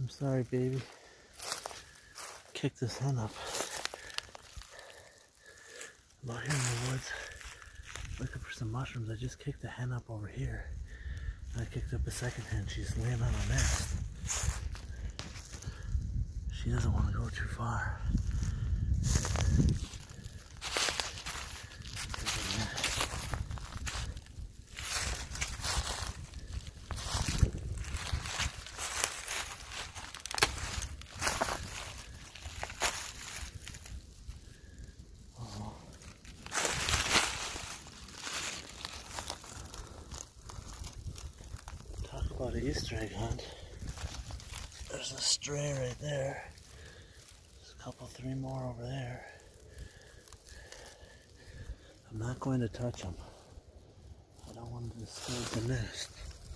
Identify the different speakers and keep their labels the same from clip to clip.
Speaker 1: I'm sorry, baby. Kick this hen up. I'm out here in the woods looking for some mushrooms. I just kicked the hen up over here. And I kicked up a second hen. She's laying on a nest. She doesn't want to go too far. About an Easter egg hunt. There's a stray right there. There's a couple, three more over there. I'm not going to touch them. I don't want to disturb the nest.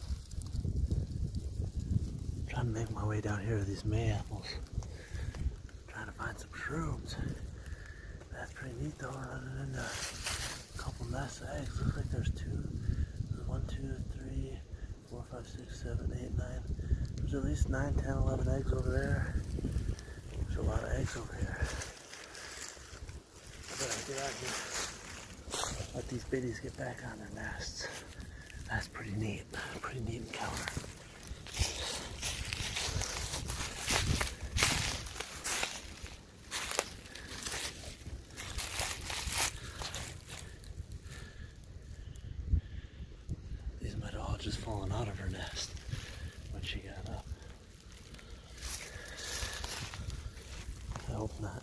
Speaker 1: I'm trying to make my way down here to these May apples. I'm trying to find some shrooms. That's pretty neat though, running into a couple nests of eggs. Looks like there's two. There's 1, 2, 3, 4, 5, 6, 7, 8, 9. There's at least 9, 10, 11 eggs over there. There's a lot of eggs over here. I better get out here. Let these biddies get back on their nests. That's pretty neat. Pretty neat encounter. Just falling out of her nest when she got up. I hope not.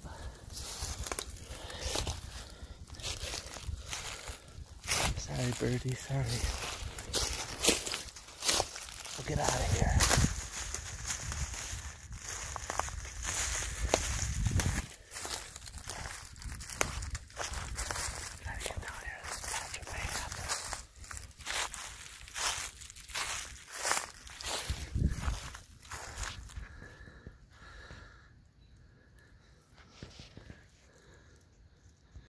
Speaker 1: Sorry, birdie, sorry. We'll get out of here.